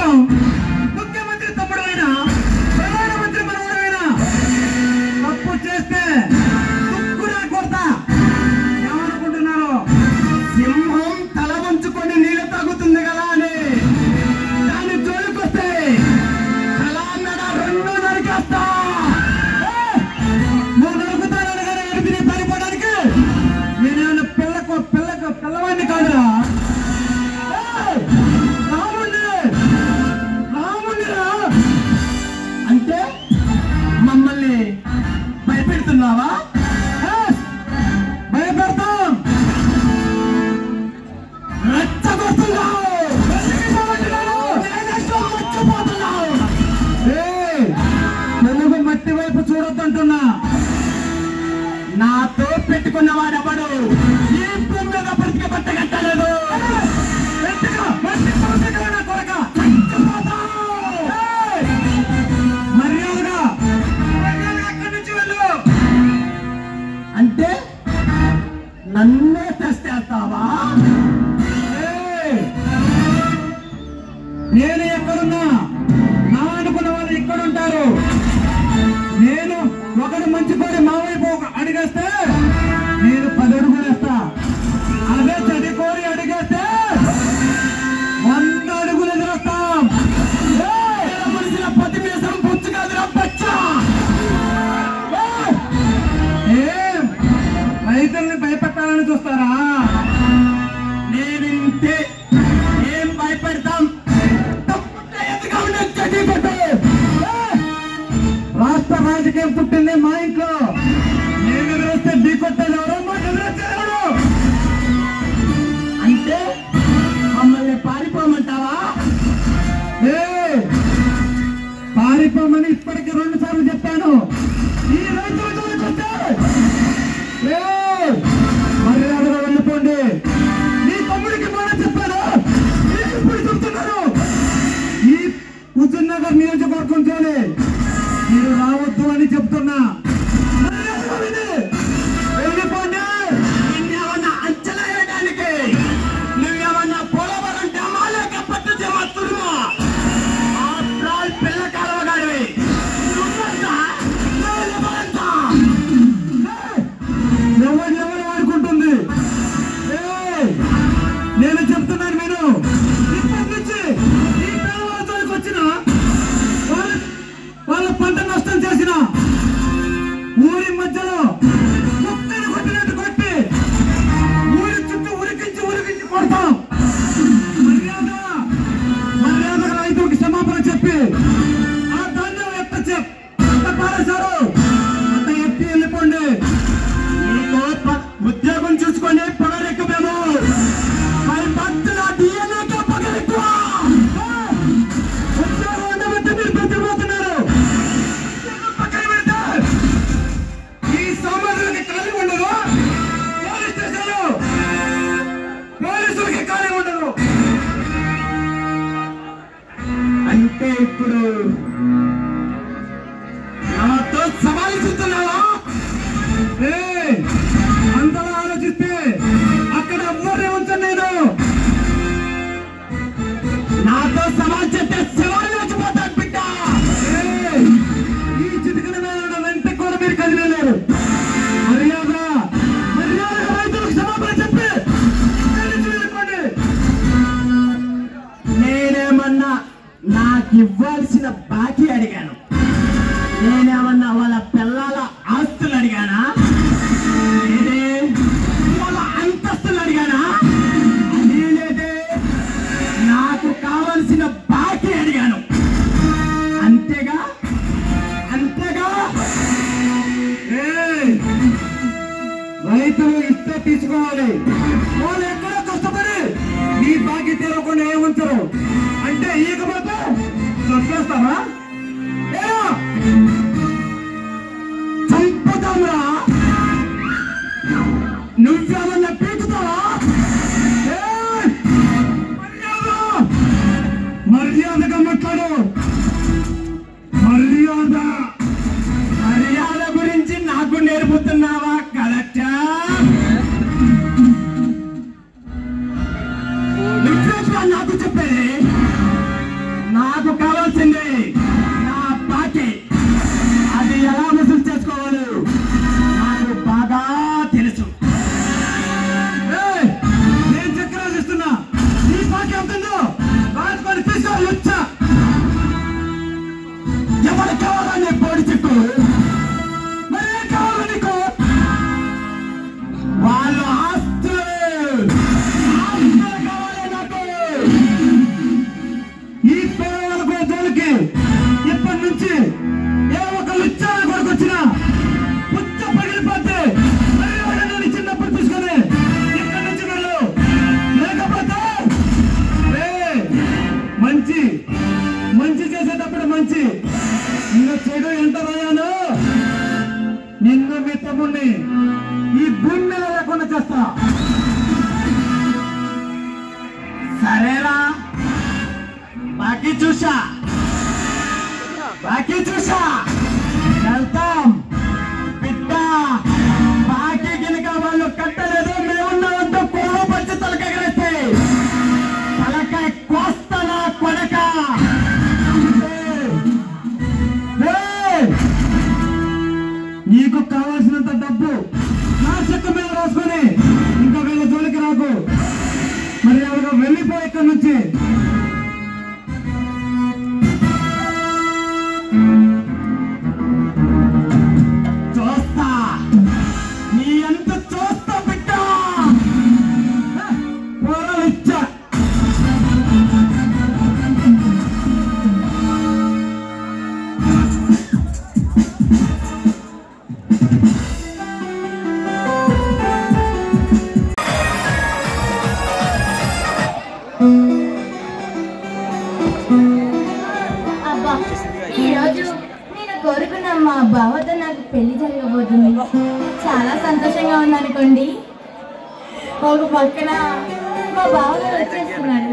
కనీసం ముఖ్యమంత్రి తమ్ముడైనా ప్రధానమంత్రి మనవడైనా తప్పు చేస్తే తుక్కురా కొడతా. ఏమనుకుంటున్నారు? సింహం తల వంచుకొని నీళ్ళు తాగుతుంది కదా అని దాని జోలికొస్తే అలా అన్నడా రెండు నరికేస్తా. నువ్వు నరుకుతానని కానీ అడిగి నీ పారిపోవడానికి నేనేమన్నా పిల్లవాడిని కాదురా. రాముడిరా అంటే మమ్మల్ని భయపెడుతున్నావా? భయపెడతాం. రెచ్చగొస్తున్నావు, మర్చిపోతున్నావు. తెలుగు మట్టి వైపు చూడొద్దంటున్నా. నాతో పెట్టుకున్నవాడెవడు ఈ భూమి మీద బ్రతికి బట్టగట్టలేదు. మర్యాదగా ఎక్కడి నుంచి వెళ్ళు అంటే నన్నే తెస్తేస్తావా? నేను ఎక్కడున్నా నా అనుకున్న వాళ్ళు ఇక్కడుంటారు. నేను ఒకడు మంచి కోరి మా వైపు అడిగేస్తే నేను 10 అడుగులు వేస్తా. అదే చెడి కోరి అడిగేస్తే 100 అడుగులు ఎదురొస్తాం. మనిషిన పది మీసం పుచ్చు కాదురా బచ్చా. ఏం రైతుల్ని భయపెట్టాలని చూస్తారా? నేనింతే. ఏం భయపెడతాం? రాష్ట్ర రాజకీయం పుట్టింది మా ఇంట్లో. నేను ఎదురొస్తే ఢీ కొట్టేది ఎవరో, మాకు ఎదురొచ్చేది ఎవరు? అంటే మమ్మల్ని పారిపోమంటావా? పారిపోమని ఇప్పటికి 2 సార్లు చెప్పాను. ఈ రైతుల జోలికి వస్తే మర్యాదగా వెళ్ళిపోండి. నీ తమ్ముడికి కూడా చెప్పాను, ఇప్పుడు చెప్తున్నాను. ఈ హుజూర్ నగర్ నియోజకవర్గం జోలి మీరు రావద్దు అని చెప్తున్నా. వెళ్ళిపోండి. నిన్నేమన్నా అంచనా వేయడానికి నువ్వేమన్నా పోలవరం డ్యామాలేక పట్టు చెమస్తున్నా పిల్ల కాలవగాడివి. ఎవరు వాడుకుంటుంది? నేను చెప్తున్నాను మీరు ఇప్పటి నుంచి ఈ పేదవాళ్ళకి వచ్చిన వాళ్ళ పంట నష్టం చేసిన ఊరి మధ్యలో కుక్కని కొట్టినట్టు కొట్టి ఊరి చుట్టూ ఉరికించి కొడతాం. మర్యాదగా రైతులకు క్షమాపణ చెప్పి ఆ ధాన్యం ఎంత పారేశారు అంత ఎత్తి వెళ్ళిపోండి. ఉద్యోగం చూసుకొని పొగరెక్కు. మేము మరి భక్తుల డిఎన్ఏకే పొగరెక్కువ. ఉద్యోగం ఉండబట్టి మీరు బెదిరిపోతున్నారు. పక్కన పెడితే ఈ సామాన్యులకి ఖాళీ ఉండదు. పోలీస్ స్టేషన్లో పోలీసులకి ఖాళీ ఉండదు. అంటే ఇప్పుడు నాతో సవాలు చూస్తున్నావా? అంతలా ఆలోచిస్తే అక్కడ ఎవ్వరే ఉంచాను. నేను నాతో సవాల్ చెప్తే శివాలు వచ్చిపోతాను బిడ్డ. ఈ చిటికల మీద వెంట కూడా మీరు కదిలేరు. మర్యాదగా రైతులకు క్షమాపణ చెప్పి వెళ్ళిపోండి. నేనేమన్నా నాకు ఇవ్వాల్సిన బాకీ అడిగాను? నేనేమన్నా వాళ్ళ పిల్లల ఆస్తులు అడిగానా? వాళ్ళ అంతస్తులు అడిగానా? లేదే, నాకు కావలసిన బాకీ అడిగాను. అంతేగా? రైతులు ఇస్తే తీసుకోవాలి. వాళ్ళు ఎక్కడో కష్టపడి నీ బాకీ తీరకుండా ఏముంచరు. అంటే ఈకపోతే చంపేస్తావా? చంపుతాంరా. నువ్వేమన్నా పీకుతావా? మర్యాదగా మాట్లాడు. మర్యాద గురించి నాకు నేర్పుతున్నావా కలెక్టర్? నువ్వేగా నాకు చెప్పేది? నా నుంచి నిన్ను చెడు ఎంటరయ్యాను, నిన్ను మీ తమ్ముడిని ఈ భూమి మీద లేకుండా చేస్తా. సరేరా, బాకీ చూసా వెళ్తాం బిడ్డ. బాకీ గినక వాళ్ళు కట్టలేదు, మేమున్నామంటూ పొలం పచ్చి తలకెగరేస్తే తలకాయ కోస్తలా కొడక. నీకు కావాల్సినంత డబ్బు నా చెక్కు మీద రాసుకొని ఇంకా వీళ్ళ జోలికి రాకు. మరి ఎవరిగా వెళ్ళిపోయి ఇక్కడి నుంచి. చూస్తా నీ ఎంత చూస్తా బిడ్డ. పొరలు ఇచ్చా. అబ్బా, ఈరోజు నేను కోరుకున్న మా బావతో నాకు పెళ్లి జరగబోతుంది. చాలా సంతోషంగా ఉందనుకోండి. ఒక పక్కన మా బావగారు వచ్చేస్తున్నాడు.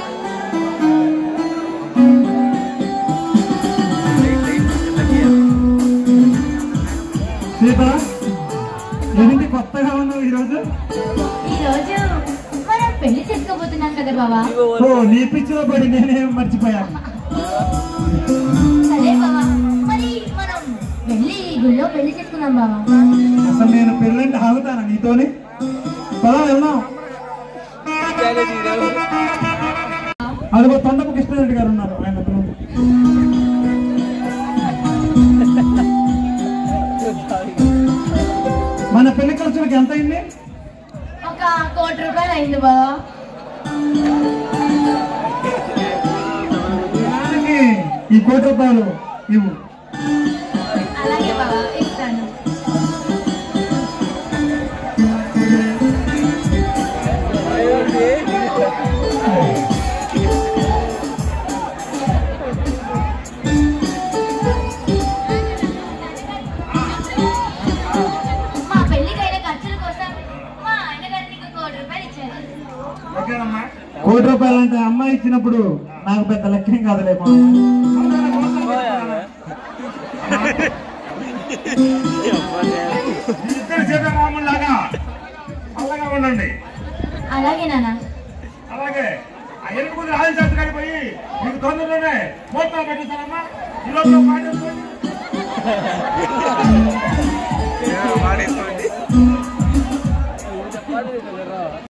సీత, ఏంటి కొత్తగా ఉన్నావు ఈరోజు? ఈరోజు మనం పెళ్లి చేసుకోబోతున్నాం కదా బావా. ఓ, నీ పిచ్చిలో పడి నేనేం మర్చిపోయాను. సరే బావా, మరి మనం వెళ్ళి గుళ్ళో పెళ్లి చేసుకుందాం బావా. అసలు నేను పెళ్ళంటే ఆగుతానా నీతోని? పదా వెళ్దాం. అదిగో తొండపు కృష్ణారెడ్డి గారు ఉన్నారు, ఆయన మన పెళ్లి ఖర్చులకి ఎంత అయింది? ఒక 1 కోటి రూపాయలు అయింది బావా. ఈ 1 కోటి రూపాయలు ఇవ్వు. అలాగే బావా, ఇస్తాను. మా పెళ్లికైన ఖర్చుల కోసం మా ఆయనగారు నీకు 1 కోటి రూపాయలు ఇచ్చారు. 1 కోటి రూపాయలు అంటే అమ్మాయి ఇచ్చినప్పుడు నాకు పెద్ద లెక్కేం కాదులే. మామూలులాగా అలాగా ఉండండి. అలాగే నాన్న. అలాగే ఎరుపు ఆదిశాస్త్రి గారి పోయి మీకు తొందరలోనే మోటార్ పెట్టిస్తానమ్మా. ఈరోజు